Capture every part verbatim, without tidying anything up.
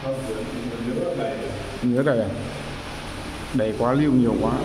Nhớ đây à? Đầy quá, lưu nhiều quá.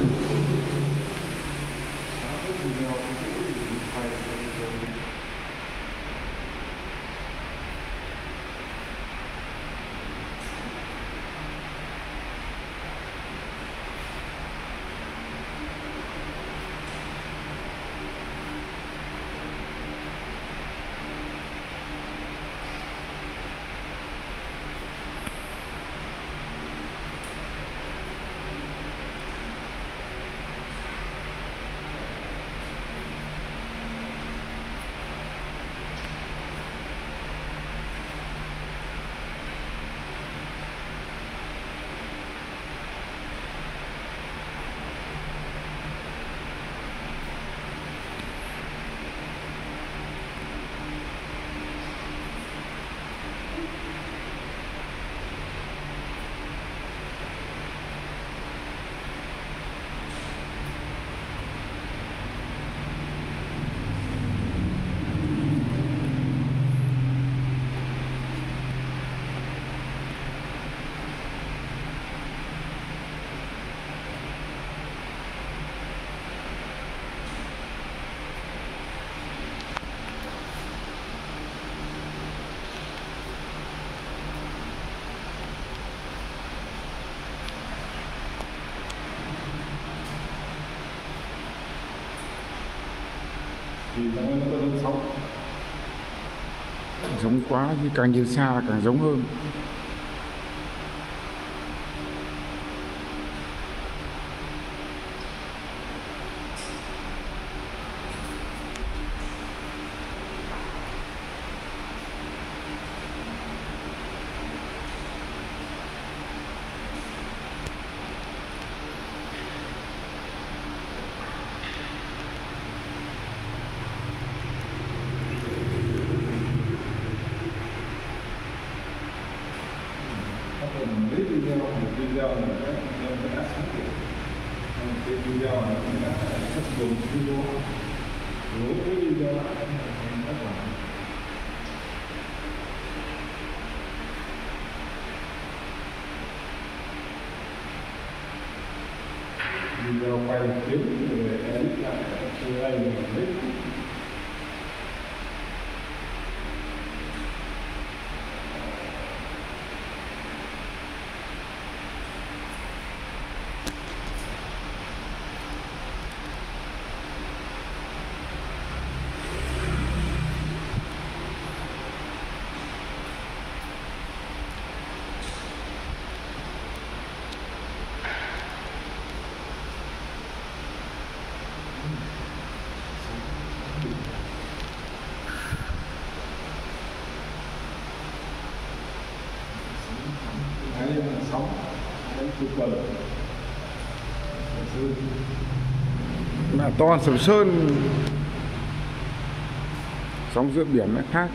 Thì nó có giống sống. Giống quá, thì càng nhìn xa càng giống hơn. Mấy video, một video là nó đã sáng kiểu cái video này nó đã rất dùng video đối với video đó nó là video quay kiếm người edit lại từ đây mình biết. Sóng đánh chụp bờ Là to Sầm Sơn. Sóng giữa biển nó khác.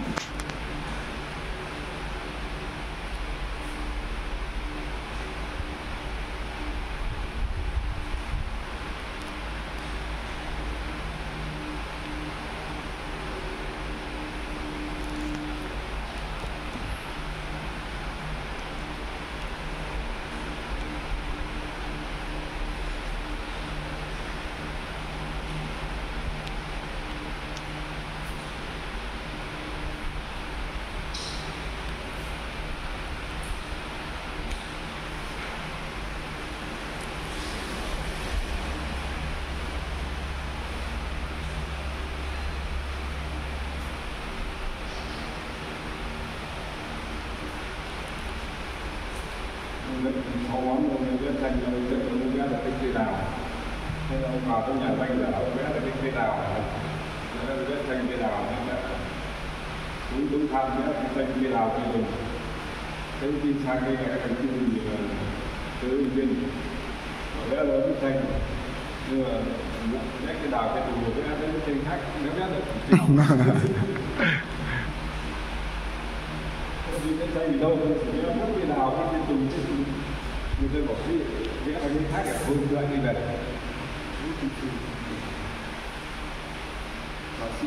sáu món ông vẽ tranh ông vẽ ông vẽ là cái cây đào. Thế ông vào trong nhà tranh là ông vẽ là cái cây đào. Thế vẽ tranh cây đào nên là đúng đúng tham vẽ cái tranh cây đào cây rừng. Thế khi sang đây là cái khu gì là tới viên vẽ là cái tranh nhưng mà vẽ cây đào cây rừng vẽ đến cái tranh khác nó vẽ được. Vì cái tranh gì đâu, chỉ vẽ mất cây đào cái rừng cái rừng người ta bảo cái vẽ là cái khác cả hơn nữa như vậy. Và xin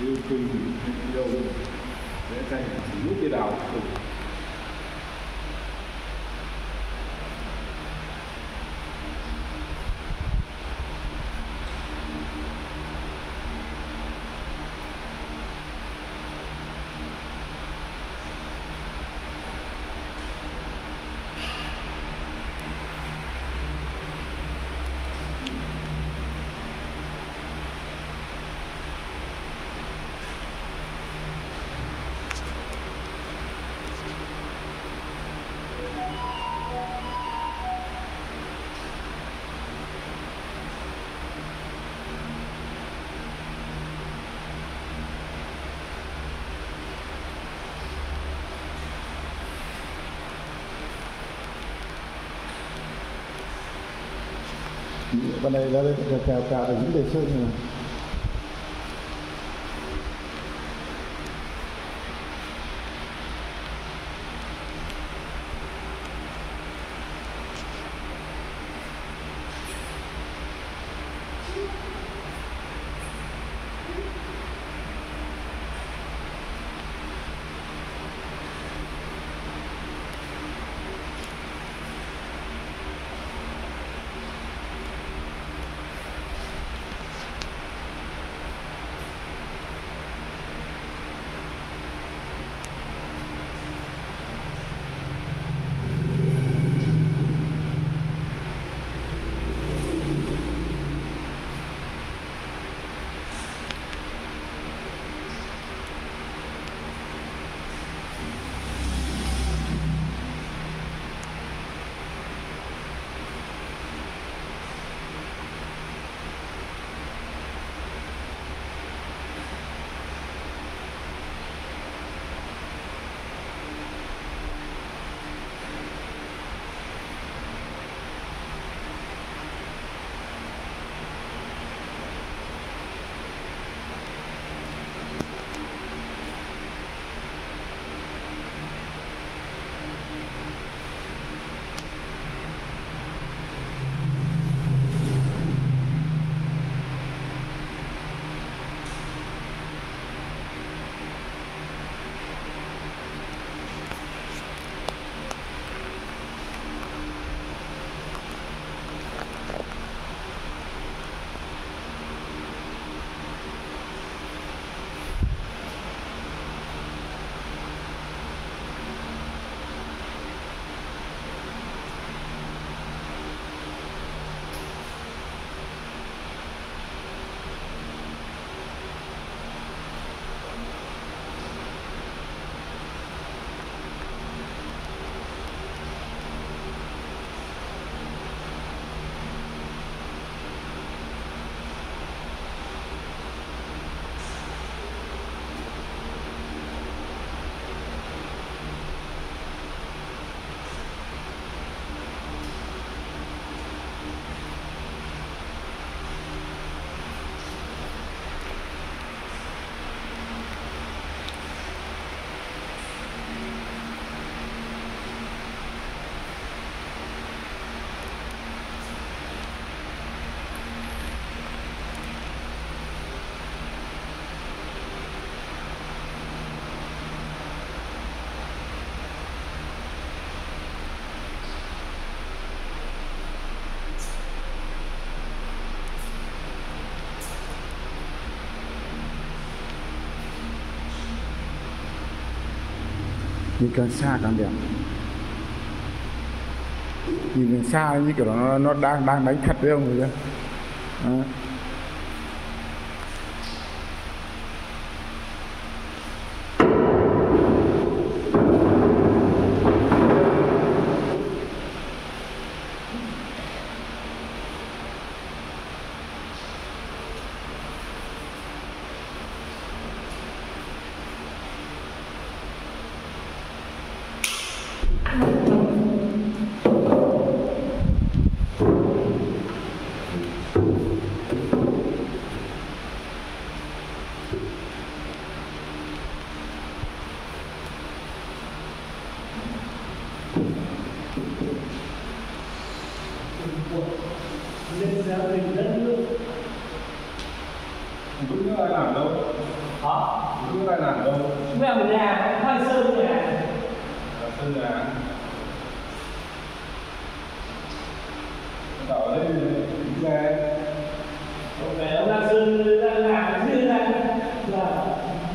yêu kinh yêu vẽ tranh chỉ lúc cái đào cùng bên này ra đây cào cào là những đề sơn này. Nhìn càng xa càng đẹp, nhìn càng xa như kiểu nó nó đang đang đánh thật với ông rồi đó. Lên gia đình đất nước Lúc nữa ai làm đâu? Hả? Lúc nữa ai làm đâu? Chúng em ở nhà, hai sơn nhà. À, sân nhà. Tạo ở đây đứng ra. Để ông đang sơn đang làm như là là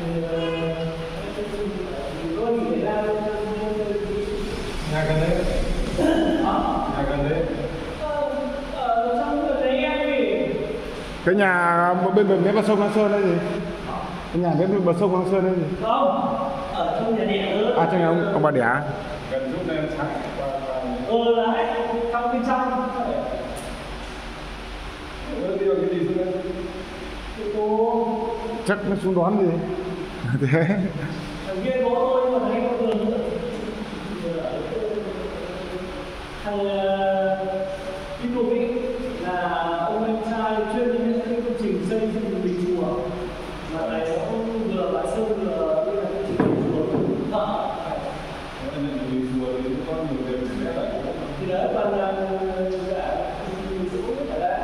có gì để ra Nhà gần đấy. Nhà gần đấy. ở trong cái đấy em thì Cái nhà bên bên bến bờ sông Lăng Sơn đấy gì? Cái nhà bên bờ sông Lăng Sơn đấy gì? không ở trong nhà điện nữa. À trong nhà ông, ông bà đẻ. Gần chút lên sáng qua qua. Ừ đấy, trong bên trong. Ờ, đi vào cái gì xuống đây? Cô Chắc nó xuống đón gì? Thế. thằng kia có tôi nhưng mà thấy con đường nữa. Thằng Kim Lục ấy là ông anh trai chuyên đi những cái công trình xây dựng đình chùa, mà này nó vừa bán sơn vừa đây là công trình đình chùa thợ. Anh nhận đi chùa thì có nhiều việc để lại. Thì đấy còn là dạ mình giữ phải đấy.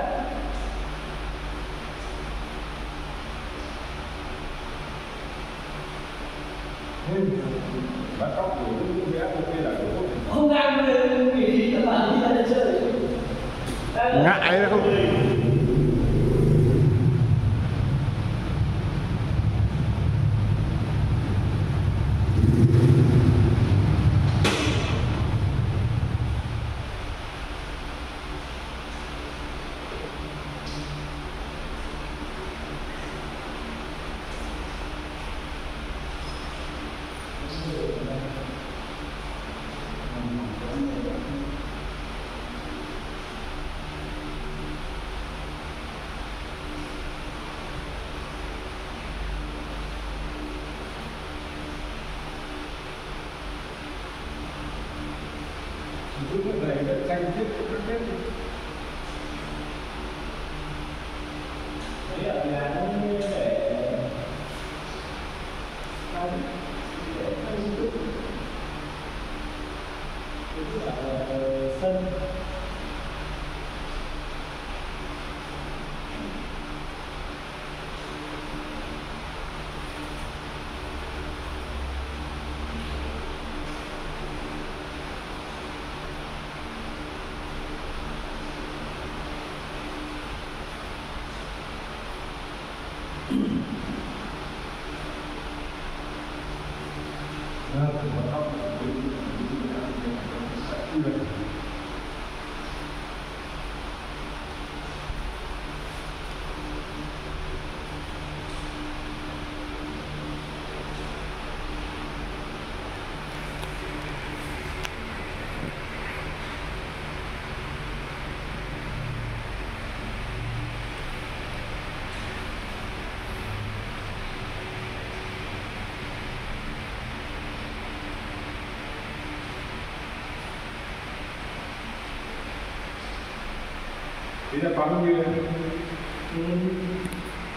Bắt cóc của những bé của kia là của Không đang nghỉ các bạn đi ra đây chơi. Ngại đó không? những này đất tranh thiết đất thiết. Đấy ở nhà nó để để sân. Thì là bao nhiêu? Ừ.